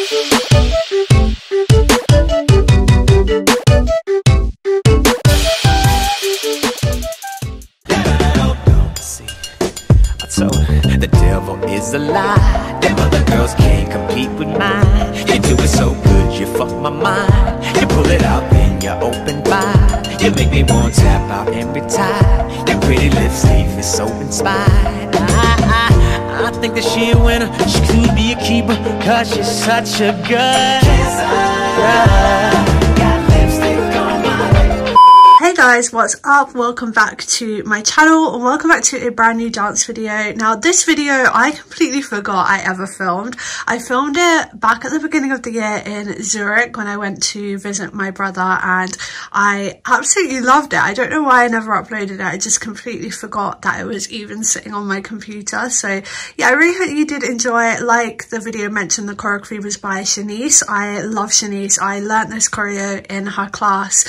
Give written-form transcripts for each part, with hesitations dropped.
The devil is a lie. Them other girls can't compete with mine. You do it so good, you fuck my mind. You pull it out, then you open wide. You make me want to tap out and retire. Your pretty lips leave me so inspired. I think that she a winner. She could be a keeper, cause she's such a good kisser. Hey guys, what's up? Welcome back to my channel and welcome back to a brand new dance video. Now this video I completely forgot I ever filmed. I filmed it back at the beginning of the year in Zurich when I went to visit my brother and I absolutely loved it. I don't know why I never uploaded it. I just completely forgot that it was even sitting on my computer. So yeah, I really hope you did enjoy it. Like the video mentioned, the choreography was by Shanice. I love Shanice. I learnt this choreo in her class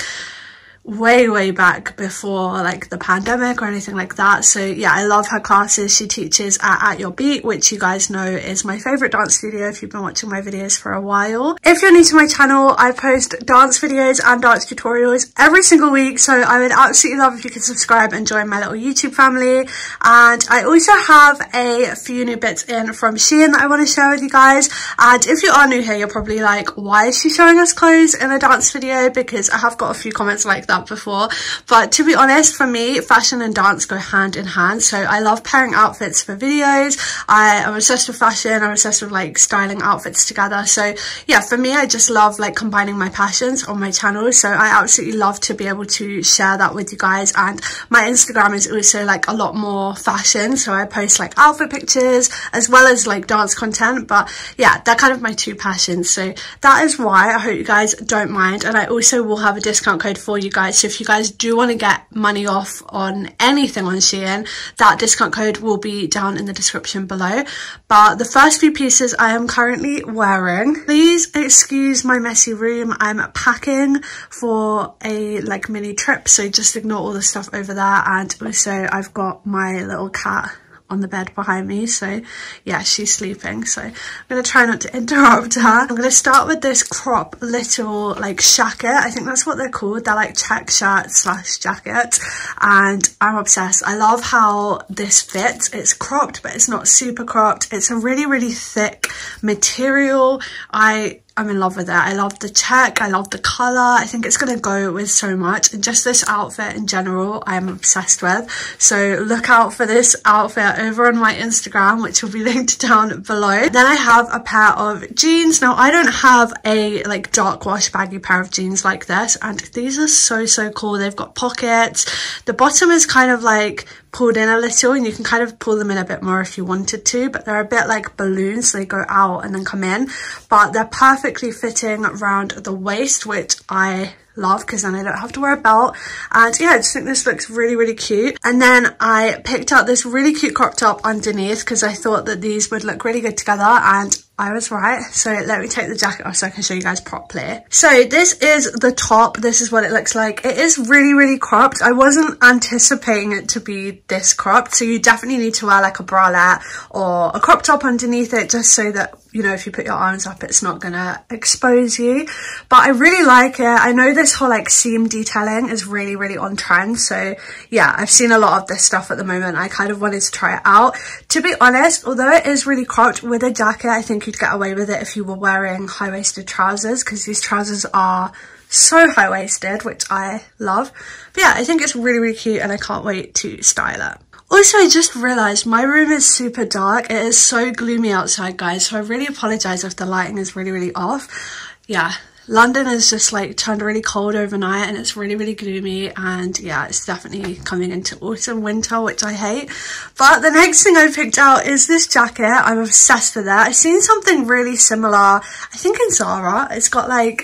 way back before like the pandemic or anything like that. So yeah, I love her classes. She teaches at Your Beat, which you guys know is my favorite dance studio if you've been watching my videos for a while. If you're new to my channel, I post dance videos and dance tutorials every single week, so I would absolutely love if you could subscribe and join my little YouTube family. And I also have a few new bits in from Shein that I want to share with you guys. And if you are new here, you're probably like, why is she showing us clothes in a dance video? Because I have got a few comments like that before, but to be honest, for me fashion and dance go hand in hand. So I love pairing outfits for videos. I am obsessed with fashion. I'm obsessed with like styling outfits together. So yeah, for me, I just love like combining my passions on my channel. So I absolutely love to be able to share that with you guys. And my Instagram is also like a lot more fashion, so I post like outfit pictures as well as like dance content. But yeah, they're kind of my two passions, so that is why I hope you guys don't mind. And I also will have a discount code for you guys, so if you guys do want to get money off on anything on Shein, that discount code will be down in the description below. But the first few pieces I am currently wearing, please excuse my messy room. I'm packing for a like mini trip, so just ignore all the stuff over there. And also I've got my little cat on the bed behind me, so yeah, she's sleeping, so I'm gonna try not to interrupt her. I'm gonna start with this crop little like jacket. I think that's what they're called. They're like check shirt slash jacket, and I'm obsessed. I love how this fits. It's cropped, but it's not super cropped. It's a really thick material. I'm in love with it. I love the check. I love the colour. I think it's going to go with so much. And just this outfit in general, I'm obsessed with. So look out for this outfit over on my Instagram, which will be linked down below. Then I have a pair of jeans. Now, I don't have a like dark wash baggy pair of jeans like this. And these are so cool. They've got pockets. The bottom is kind of like pulled in a little, and you can kind of pull them in a bit more if you wanted to, but they're a bit like balloons, so they go out and then come in, but they're perfectly fitting around the waist, which I love because then I don't have to wear a belt. And yeah, I just think this looks really cute. And then I picked out this really cute crop top underneath because I thought that these would look really good together, and I was right. So let me take the jacket off so I can show you guys properly. So this is the top. This is what it looks like. It is really cropped. I wasn't anticipating it to be this cropped, so you definitely need to wear like a bralette or a crop top underneath it, just so that, you know, if you put your arms up, it's not gonna expose you. But I really like it. I know this whole like seam detailing is really on trend, so yeah, I've seen a lot of this stuff at the moment. I kind of wanted to try it out. To be honest, although it is really cropped, with a jacket I think you'd get away with it if you were wearing high-waisted trousers, because these trousers are so high-waisted, which I love. But yeah, I think it's really cute and I can't wait to style it. Also, I just realised my room is super dark. It is so gloomy outside, guys, so I really apologise if the lighting is really off. Yeah, London is just like turned really cold overnight and it's really gloomy, and yeah, it's definitely coming into autumn, winter, which I hate. But the next thing I picked out is this jacket. I'm obsessed with it. I've seen something really similar, I think in Zara. It's got like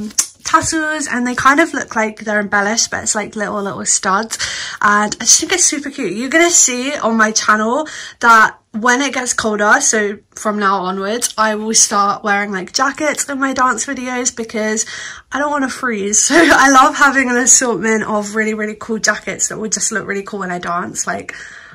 tassels and they kind of look like they're embellished, but it's like little studs, and I just think it's super cute. You're gonna see on my channel that when it gets colder, so from now onwards, I will start wearing like jackets in my dance videos because I don't want to freeze. So I love having an assortment of really cool jackets that would just look really cool when I dance. Like,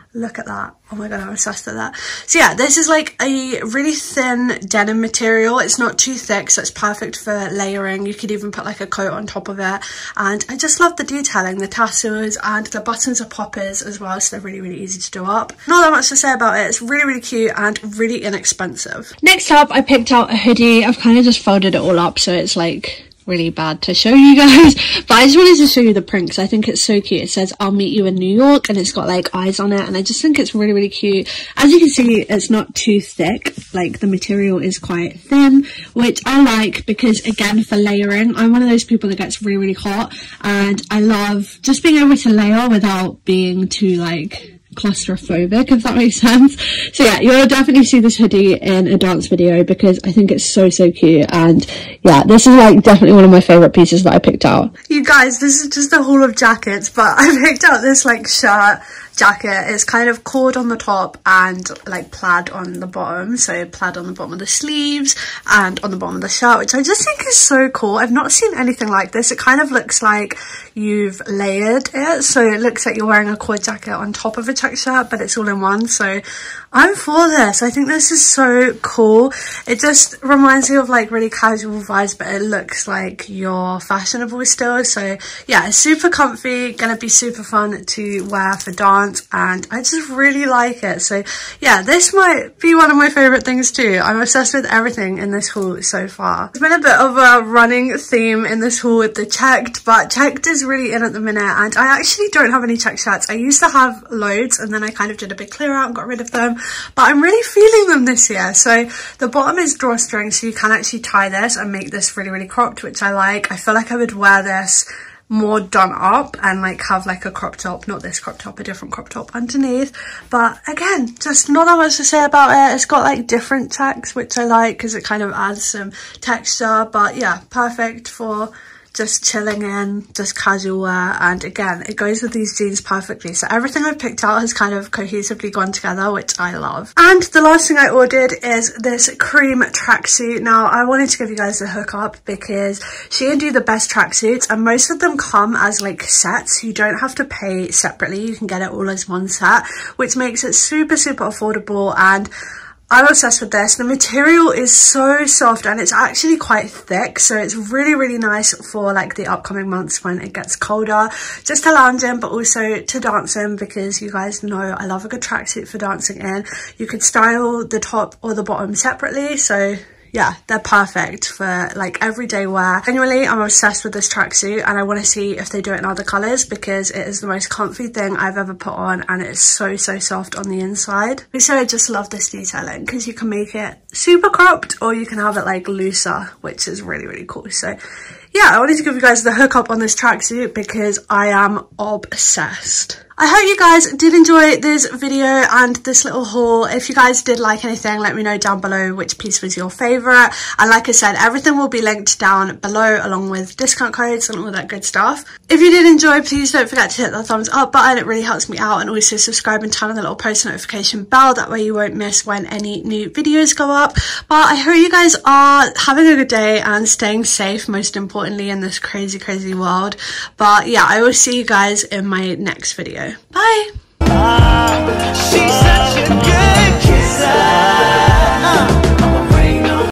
Look at that. Oh my god, I'm obsessed with that. So yeah, this is like a really thin denim material. It's not too thick, so it's perfect for layering. You could even put like a coat on top of it. And I just love the detailing, the tassels, and the buttons are poppers as well, so they're really, really easy to do up. Not that much to say about it. It's really, really cute and really inexpensive. Next up, I picked out a hoodie. I've kind of just folded it all up, so it's like really bad to show you guys, but I just wanted to show you the print because I think it's so cute. It says I'll meet you in New York, and it's got like eyes on it, and I just think it's really, really cute. As you can see, it's not too thick, like the material is quite thin, which I like because again, for layering, I'm one of those people that gets really, really hot, and I love just being able to layer without being too like claustrophobic, if that makes sense. So yeah, you'll definitely see this hoodie in a dance video because I think it's so, so cute. And yeah, this is like definitely one of my favorite pieces that I picked out. You guys, this is just a haul of jackets, but I picked out this like shirt jacket. It's kind of cord on the top and like plaid on the bottom, so plaid on the bottom of the sleeves and on the bottom of the shirt, which I just think is so cool. I've not seen anything like this. It kind of looks like you've layered it, so it looks like you're wearing a cord jacket on top of a check shirt, but it's all in one. So I'm for this. I think this is so cool. It just reminds me of like really casual vibes, but it looks like you're fashionable still. So yeah, it's super comfy, gonna be super fun to wear for dance, and I just really like it. So yeah, this might be one of my favorite things too. I'm obsessed with everything in this haul so far. There's been a bit of a running theme in this haul with the checked, but checked is really in at the minute, and I actually don't have any checked shirts. I used to have loads, and then I kind of did a big clear out and got rid of them, but I'm really feeling them this year. So the bottom is drawstring, so you can actually tie this and make this really, really cropped, which I like. I feel like I would wear this more done up and like have like a crop top, not this crop top, a different crop top underneath. But again, just not that much to say about it. It's got like different checks, which I like because it kind of adds some texture. But yeah, perfect for just chilling in, just casual wear, and again, it goes with these jeans perfectly. So everything I've picked out has kind of cohesively gone together, which I love. And the last thing I ordered is this cream tracksuit. Now, I wanted to give you guys a hookup because Shein do the best tracksuits, and most of them come as like sets. You don't have to pay separately. You can get it all as one set, which makes it super, super affordable, and I'm obsessed with this. The material is so soft and it's actually quite thick, so it's really, really nice for like the upcoming months when it gets colder, just to lounge in, but also to dance in, because you guys know I love a good tracksuit for dancing in. You could style the top or the bottom separately, so yeah, they're perfect for like everyday wear. Genuinely, I'm obsessed with this tracksuit, and I want to see if they do it in other colours because it is the most comfy thing I've ever put on, and it's so, so soft on the inside. So I just love this detailing because you can make it super cropped or you can have it like looser, which is really, really cool. So yeah, I wanted to give you guys the hookup on this tracksuit because I am obsessed. I hope you guys did enjoy this video and this little haul. If you guys did like anything, let me know down below which piece was your favourite. And like I said, everything will be linked down below along with discount codes and all that good stuff. If you did enjoy, please don't forget to hit that thumbs up button. It really helps me out. And also subscribe and turn on the little post notification bell. That way you won't miss when any new videos go up. But I hope you guys are having a good day and staying safe, most importantly, in this crazy, crazy world. But yeah, I will see you guys in my next video. Bye. She's such a good kisser.